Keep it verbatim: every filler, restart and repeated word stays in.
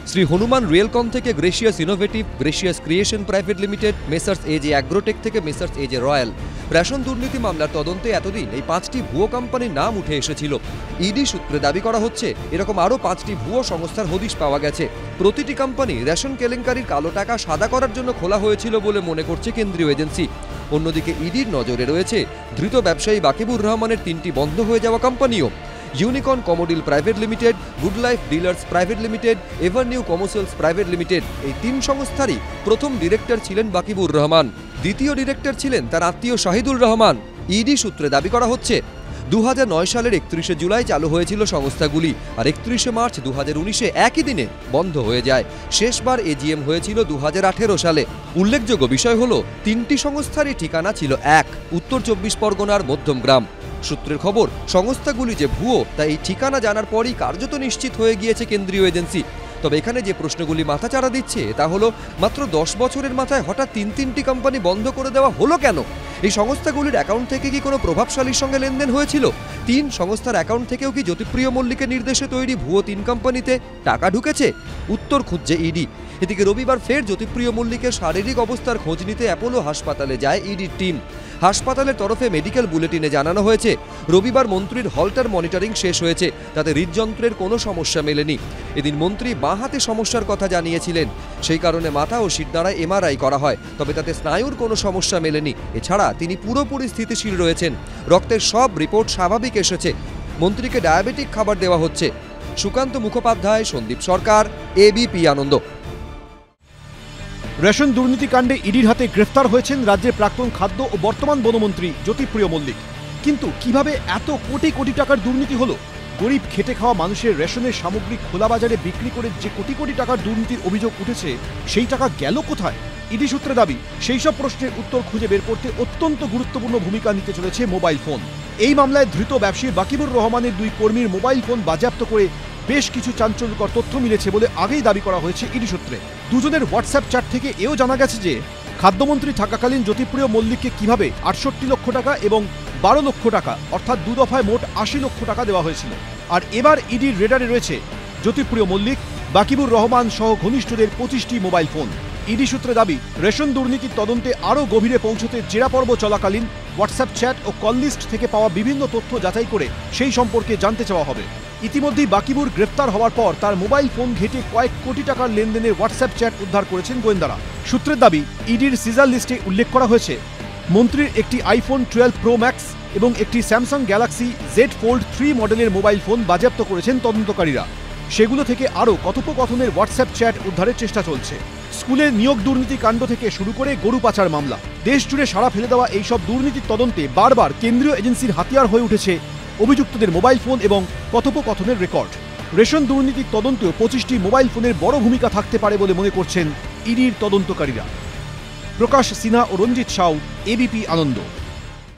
শ্রী হনুমান রেলকন থেকে gracious innovative, gracious creation private limited, messrs A J agrotech থেকে মেসার্স এজে রয়্যাল। রেশন দুর্নীতি মামলার তদন্তে এতদিন এই পাঁচটি ভুয়ো কোম্পানির নাম উঠে এসেছিল। ইডি সূত্রে দাবি করা হচ্ছে এরকম আরও পাঁচটি ভুয়ো সংস্থার হদিশ পাওয়া গেছে। প্রতিটি কোম্পানি রেশন কেলেঙ্কারির কালো টাকা সাদা করার জন্য খোলা হয়েছিল বলে মনে করছে কেন্দ্রীয় এজেন্সি। অন্যদিকে ইডির নজরে রয়েছে ধৃত ব্যবসায়ী বাকিবুর রহমানের তিনটি বন্ধ হয়ে যাওয়া কোম্পানিও। Unicorn commodeal private limited, good life dealers private limited, evernew commercials private limited, এই তিন সংস্থারই প্রথম ডিরেক্টর ছিলেন বাকিবুর রহমান। দ্বিতীয় ডিরেক্টর ছিলেন তার আত্মীয় শাহিদুর রহমান। ইডি সূত্রে দাবি করা হচ্ছে দু হাজার নয় সালের একত্রিশে জুলাই চালু হয়েছিল সংস্থাগুলি, আর একত্রিশে মার্চ দু হাজার উনিশে একই দিনে বন্ধ হয়ে যায়। শেষবার এজিএম হয়েছিল দু হাজার আঠেরো সালে। উল্লেখযোগ্য বিষয় হল তিনটি সংস্থারই ঠিকানা ছিল এক, উত্তর চব্বিশ পরগনার মধ্যমগ্রাম। সূত্রের খবর, সংস্থাগুলি যে ভুয়ো তা এই ঠিকানা জানার পরই কার্যত নিশ্চিত হয়ে গিয়েছে কেন্দ্রীয় এজেন্সি। তবে এখানে যে প্রশ্নগুলি মাথাচাড়া দিচ্ছে তা হলো, মাত্র দশ বছরের মাথায় হঠাৎ তিন তিনটি কোম্পানি বন্ধ করে দেওয়া হলো কেন? এই সংস্থাগুলির অ্যাকাউন্ট থেকে কি কোনো প্রভাবশালীর সঙ্গে লেনদেন হয়েছিল? তিন সংস্থার অ্যাকাউন্ট থেকেও কি জ্যোতিপ্রিয় মল্লিকের নির্দেশে তৈরি ভুয়ো তিন কোম্পানিতে টাকা ঢুকেছে? উত্তর খুঁজছে ইডি। এদিকে রবিবার ফের জ্যোতিপ্রিয় মল্লিকের শারীরিক অবস্থার খোঁজ নিতে অ্যাপোলো হাসপাতালে যায় ইডির টিম। হাসপাতালের তরফে মেডিকেল বুলেটিনে জানানো হয়েছে রবিবার মন্ত্রীর হল্টার মনিটরিং শেষ হয়েছে, তাতে হৃদযন্ত্রের কোনো সমস্যা মেলেনি। এদিন মন্ত্রী বাঁ হাতে সমস্যার কথা জানিয়েছিলেন, সেই কারণে মাথা ও শিরদাঁড়ায় এমআরআই করা হয়, তবে তাতে স্নায়ুর কোনো সমস্যা মেলেনি। এছাড়া তিনি পুরোপুরি স্থিতিশীল রয়েছেন, রক্তের সব রিপোর্ট স্বাভাবিক এসেছে। মন্ত্রীকে ডায়াবেটিক খাবার দেওয়া হচ্ছে। সুকান্ত মুখোপাধ্যায়, সন্দীপ সরকার, এবিপি আনন্দ। রেশন দুর্নীতিকাণ্ডে ইডির হাতে গ্রেফতার হয়েছেন রাজ্যের প্রাক্তন খাদ্য ও বর্তমান বনমন্ত্রী জ্যোতিপ্রিয় মল্লিক। কিন্তু কিভাবে এত কোটি কোটি টাকার দুর্নীতি হলো? গরিব খেটে খাওয়া মানুষের রেশনের সামগ্রী খোলা বাজারে বিক্রি করে যে কোটি কোটি টাকার দুর্নীতির অভিযোগ উঠেছে, সেই টাকা গেল কোথায়? ইডি সূত্রে দাবি, সেই সব প্রশ্নের উত্তর খুঁজে বের করতে অত্যন্ত গুরুত্বপূর্ণ ভূমিকা নিতে চলেছে মোবাইল ফোন। এই মামলায় ধৃত ব্যবসায়ী বাকিবুর রহমানের দুই কর্মীর মোবাইল ফোন বাজেয়াপ্ত করে বেশ কিছু চাঞ্চল্যকর তথ্য মিলেছে বলে আগেই দাবি করা হয়েছে ইডি সূত্রে। দুজনের হোয়াটসঅ্যাপ চ্যাট থেকে এও জানা গেছে যে খাদ্যমন্ত্রী থাকাকালীন জ্যোতিপ্রিয় মল্লিককে কিভাবে আটষট্টি লক্ষ টাকা এবং বারো লক্ষ টাকা অর্থাৎ দু দফায় মোট আশি লক্ষ টাকা দেওয়া হয়েছিল। আর এবার ইডির রেডারে রয়েছে জ্যোতিপ্রিয় মল্লিক, বাকিবুর রহমান সহ ঘনিষ্ঠদের পঁচিশটি মোবাইল ফোন। ইডি সূত্রে দাবি, রেশন দুর্নীতির তদন্তে আরও গভীরে পৌঁছতে জেরা পর্ব চলাকালীন হোয়াটসঅ্যাপ চ্যাট ও কল লিস্ট থেকে পাওয়া বিভিন্ন তথ্য যাচাই করে সেই সম্পর্কে জানতে চাওয়া হবে। ইতিমধ্যেই বাকিবুর গ্রেফতার হওয়ার পর তার মোবাইল ফোন ঘেঁটে কয়েক কোটি টাকার লেনদেনের হোয়াটসঅ্যাপ চ্যাট উদ্ধার করেছেন গোয়েন্দারা। সূত্রের দাবি, ইডির সিজার লিস্টে উল্লেখ করা হয়েছে মন্ত্রীর একটি আইফোন টুয়েলভ প্রো ম্যাক্স এবং একটি Samsung Galaxy Z Fold three মডেলের মোবাইল ফোন বাজেয়াপ্ত করেছেন তদন্তকারীরা। সেগুলো থেকে আরও কথোপকথনের হোয়াটসঅ্যাপ চ্যাট উদ্ধারের চেষ্টা চলছে। স্কুলের নিয়োগ দুর্নীতি কাণ্ড থেকে শুরু করে গরু পাচার মামলা, দেশ জুড়ে সাড়া ফেলে দেওয়া এইসব দুর্নীতির তদন্তে বারবার কেন্দ্রীয় এজেন্সির হাতিয়ার হয়ে উঠেছে অভিযুক্তদের মোবাইল ফোন এবং কথোপকথনের রেকর্ড। রেশন দুর্নীতির তদন্তেও পঁচিশটি মোবাইল ফোনের বড় ভূমিকা থাকতে পারে বলে মনে করছেন ইডির তদন্তকারীরা। প্রকাশ সিনহা ও রঞ্জিত সাউ, এবিপি আনন্দ।